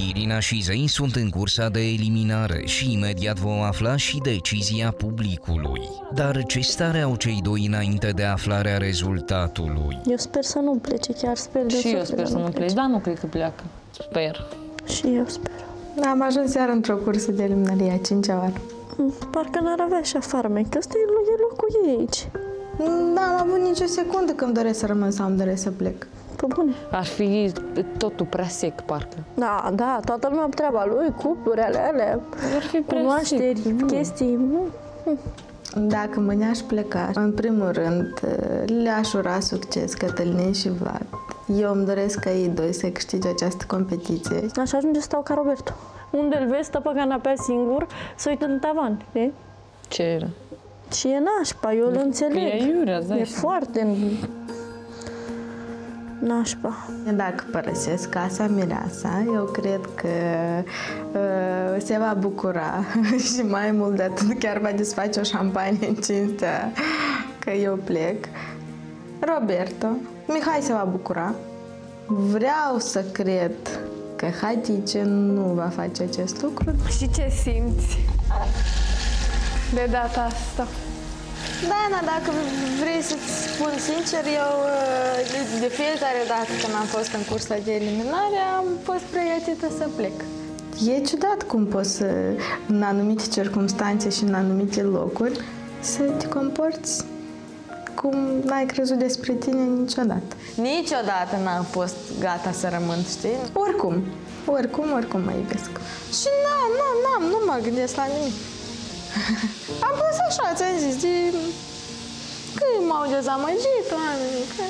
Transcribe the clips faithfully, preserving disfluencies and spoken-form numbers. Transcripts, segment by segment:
Irina și Zein sunt în cursa de eliminare și imediat vom afla și decizia publicului. Dar ce stare au cei doi înainte de aflarea rezultatului? Eu sper să nu plece, chiar sper de Și eu sper să nu plece, dar nu cred că pleacă. Sper. Și eu sper. Am ajuns iar într-o cursă de eliminare, a cincea oară. Parcă n-ar avea așa farmec, că ăsta e locul ei aici. N-am avut nicio secundă că îmi doresc să rămân sau îmi doresc să plec. Pe bune. Ar fi totul prea sec, parcă. Da, da, toată lumea pe treaba lui, cupluri, ale alea, Ar fi prea cunoașteri, sec. chestii. Nu. Dacă mâine aș pleca, în primul rând, le-aș ura succes Cătălinei și Vlad. Eu îmi doresc ca ei doi să câștige această competiție. Așa ajunge să stau ca Roberto. Unde îl vezi, stă pe canapea singur, să uită în tavan, știi? Ce era? Și e nașpa, eu îl înțeleg. e iurea, E zai. foarte nașpa. Dacă părăsesc casa mireasa, eu cred că uh, se va bucura și mai mult de atât chiar va desface o șampanie în cinstea că eu plec. Roberto, Mihai se va bucura. Vreau să cred că Hatice nu va face acest lucru. Și ce simți de data asta? Diana, dacă vrei să-ți spun sincer, eu de fiecare dată când am fost în cursa de eliminare am fost pregătită să plec. E ciudat cum poți să, în anumite circunstanțe și în anumite locuri, să te comporți cum n-ai crezut despre tine niciodată. Niciodată n-am fost gata să rămân, știi? Oricum, oricum, oricum mă iubesc. Și nu, nu, n-am, nu mă gândesc la nimic. Am pus așa, ți-am zis, de... că m-au dezamăgit oamenii, că...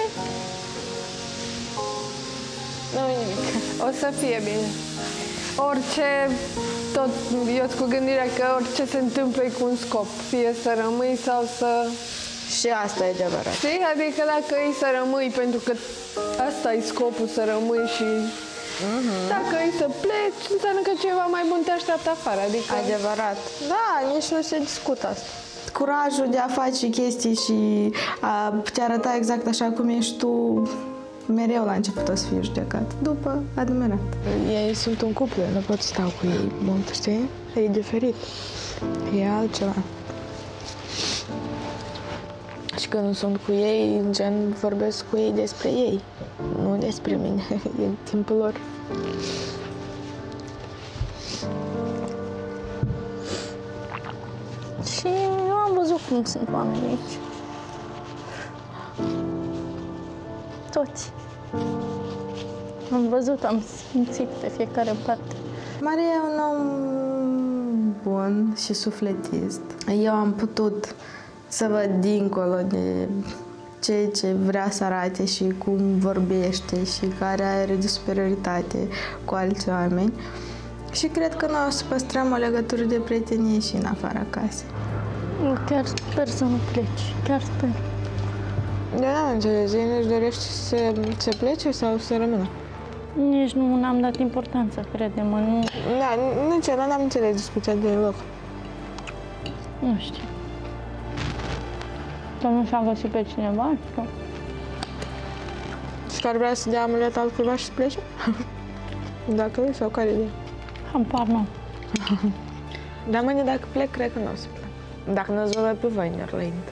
Nu nimic. O să fie bine. Orice, tot, eu cu gândirea că orice se întâmplă e cu un scop. Fie să rămâi sau să... Și asta e adevărat. Știi? Adică dacă e să rămâi, pentru că asta e scopul, să rămâi și... Uh-huh. Dacă e să pleci, înseamnă că ceva mai bun te așteaptă afară. Adică... Adevărat. Da, nici nu se discută asta. Curajul de a face chestii și a te arăta exact așa cum ești tu, mereu la început o să fii judecat. După, admirat. Ei sunt un cuplu, nu pot sta cu ei mult, știi? E diferit. E altceva. Și când sunt cu ei, gen, vorbesc cu ei despre ei, nu despre mine, e timpul lor. Și eu am văzut cum sunt oamenii aici. Toți. Am văzut, am simțit pe fiecare parte. Maria e un om bun și sufletist. Eu am putut să văd dincolo de ceea ce vrea să arate și cum vorbește și care are de superioritate cu alți oameni. Și cred că noi o să păstrăm o legătură de prietenie și în afara casei. Eu chiar sper să nu pleci, chiar sper. Eu n-am înțeles, ei nu-și dorește să, să plece sau să rămână? Nici nu am dat importanță, crede-mă, nu... Da, nici eu n-am înțeles discuția deloc. Nu știu. Că nu și-a găsit pe cineva? Că... Și care vrea să dea amulet altcuiva și să plece? Dacă e sau care e? Habar n-am. Dar mâine dacă plec, cred că nu o să plec. Dacă nu-ți vă pe voi, Nerlind.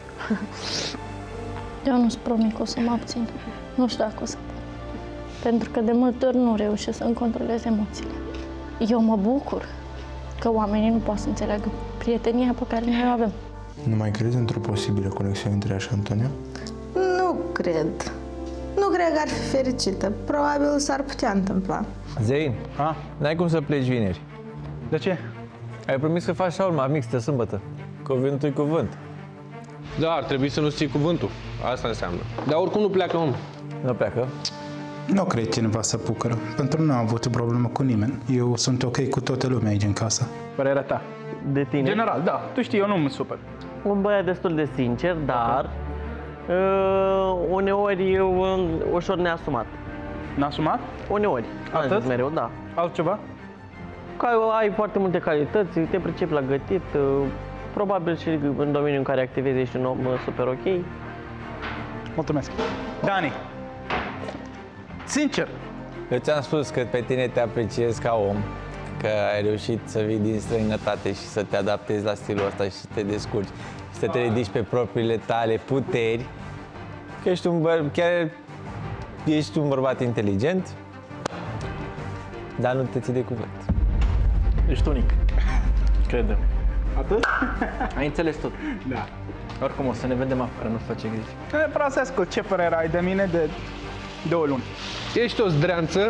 Eu nu-ți promit că o să mă abțin. Nu știu dacă o să pot. Pentru că de multe ori nu reușesc să-mi controlez emoțiile. Eu mă bucur că oamenii nu pot să înțeleagă prietenia pe care noi o avem. Nu mai crezi într-o posibilă conexiune între ea și Antonia? Nu cred. Nu cred că ar fi fericită. Probabil s-ar putea întâmpla. Zein, A? n-ai cum să pleci vineri. De ce? Ai promis să faci șaurma mixtă sâmbătă. Cuvântul-i cuvânt. Da, ar trebui să nu ții cuvântul. Asta înseamnă. Dar oricum nu pleacă, om. Nu pleacă? Nu cred cineva să pucără. Pentru nu am avut o problemă cu nimeni. Eu sunt ok cu toată lumea aici în casă. Părerea ta? De tine? General, da. Tu știi, eu nu mă supăr. Un băiat destul de sincer, dar uh, uneori e un, ușor neasumat. Neasumat? Uneori. Atât? Am zis mereu, da. Altceva? Că ai foarte multe calități, te pricepi la gătit, uh, probabil și în domeniul în care activezi ești un om uh, super ok. Mulțumesc. Dani, sincer, Eu ți-am spus că pe tine te apreciez ca om, că ai reușit să vii din străinătate și să te adaptezi la stilul ăsta și să te descurci, și să te ridici pe propriile tale puteri, că ești un băr- chiar ești un bărbat inteligent, dar nu te ții de cuvânt. Ești unic. Crede-mă. Atât? Ai înțeles tot. Da. Oricum o să ne vedem afară, nu-ți face griji. Vreau să ascult ce părere ai de mine de două luni. Ești o zdreanță.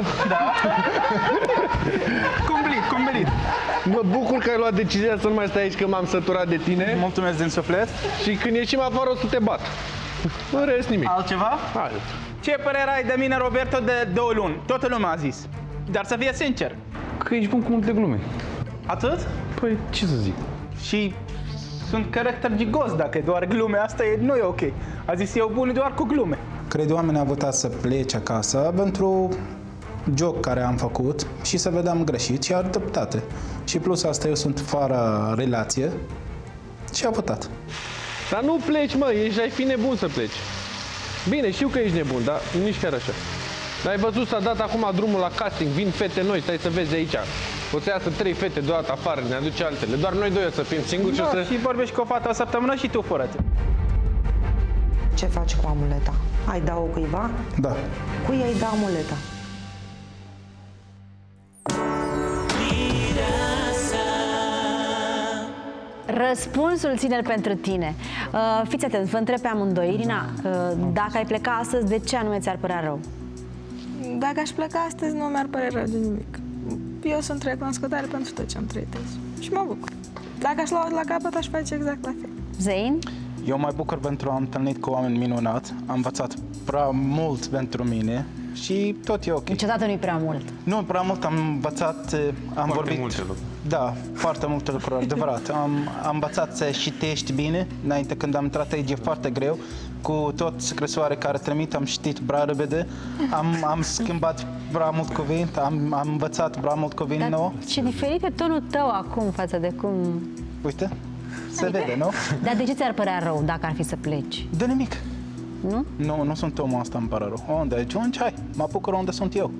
Cumplit, cumplit. Mă bucur că ai luat decizia să nu mai stai aici, că m-am săturat de tine. Mulțumesc din suflet. Și când ieșim afară o să te bat. În rest nimic. Altceva? Hai. Ce părere ai de mine, Roberto, de două luni? Toată lumea a zis. Dar să fie sincer. Că ești bun cu multe glume. Atât? Păi, ce să zic? Și sunt caracter gigos, dacă e doar glume, asta e, nu e ok. A zis eu bun doar cu glume. Cred oamenii au votat să plece acasă pentru joc care am făcut și să vedem greșit și are dreptate. Și plus asta eu sunt fără relație și a votat. Dar nu pleci, mă, ești, ai fi nebun să pleci. Bine, știu că ești nebun, dar nici chiar așa. Dar ai văzut, s-a dat acum drumul la casting, vin fete noi, stai să vezi aici. O să iasă trei fete deodată afară, ne aduce altele. Doar noi doi o să fim singuri și o Da, să... și vorbești cu o fată o săptămână și tu fără. Ce faci cu amuleta? Ai da-o cuiva? Da. Cui ai da amuleta? Răspunsul ține-l pentru tine. Uh, fiți atenți, vă întreb pe amândoi. Irina, uh, dacă ai pleca astăzi, de ce anume ți-ar părea rău? Dacă aș pleca astăzi, nu mi-ar părea rău de nimic. Eu sunt recunoscătoare pentru tot ce am trăit azi. Și mă bucur. Dacă aș lua la capăt, aș face exact la fel. Zein? Eu mă bucur pentru că am întâlnit cu oameni minunați, am învățat prea mult pentru mine și tot e ok. Niciodată nu-i prea mult. Nu, prea mult am învățat, am Foarte vorbit... multe lucruri. Da, foarte multe lucruri, adevărat. Am, am învățat să citești bine, înainte când am intrat aici e foarte greu. Cu tot scrisoare care trimit, am citit prea repede, am, am schimbat prea mult cuvinte, am, am învățat prea mult cuvinte nou. Ce diferit e tonul tău acum față de cum... Uite, se vede, nu? Dar de ce ți-ar părea rău dacă ar fi să pleci? De nimic. Nu? Nu, nu sunt omul ăsta, îmi pare rău. Unde ajungi, hai, mă apucă unde sunt eu.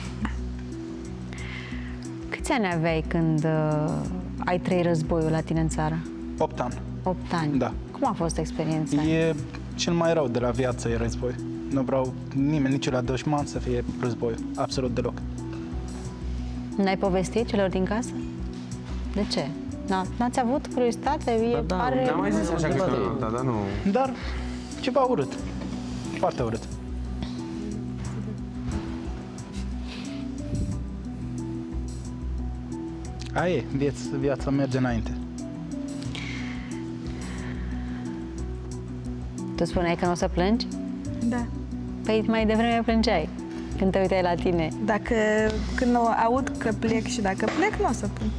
Câți ani aveai când uh, ai trăit războiul la tine în țară? Opt ani. Opt ani? Da. Cum a fost experiența? E cel mai rău de la viață, e război. Nu vreau nimeni, nici la dușman să fie război, absolut deloc. N-ai povestit celor din casă? De ce? N-ați avut curiozitate? E, Da, pare... ne-am mai zis așa că da, dar nu... Dar ceva urât, foarte urât. Aia e, viața, viața merge înainte. Tu spuneai că nu o să plângi? Da. Păi mai devreme plângeai când te uitai la tine. Dacă când aud că plec și dacă plec, nu o să plâng.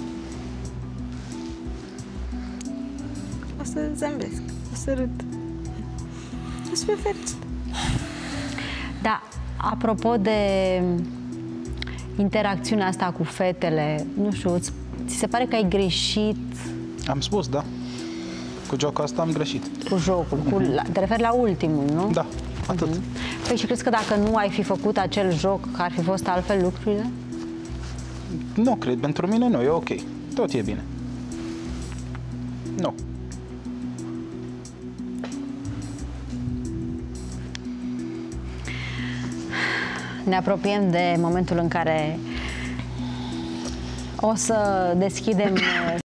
O să zâmbesc, o să râd. O să fiu fericită. Da, apropo de interacțiunea asta cu fetele, nu știu, ți se pare că ai greșit? Am spus, da. Cu jocul ăsta am greșit. Cu jocul, cu, la, te referi la ultimul, nu? Da, atât. Uh-huh. Păi și crezi că dacă nu ai fi făcut acel joc, că ar fi fost altfel lucrurile? Nu cred, pentru mine nu, e ok. Tot e bine. Nu. Ne apropiem de momentul în care o să deschidem